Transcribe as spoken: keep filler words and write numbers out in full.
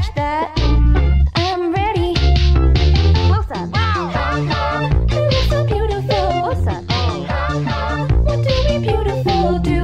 catch that. I'm ready. Close up. Wow. You look so beautiful. Close up. What do we beautiful do?